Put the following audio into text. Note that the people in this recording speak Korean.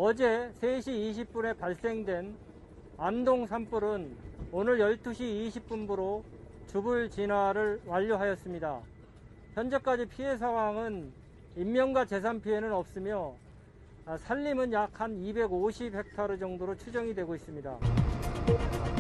어제 3시 20분에 발생된 안동 산불은 오늘 12시 20분부로 주불 진화를 완료하였습니다. 현재까지 피해 상황은 인명과 재산 피해는 없으며 산림은 약 한 250헥타르 정도로 추정이 되고 있습니다.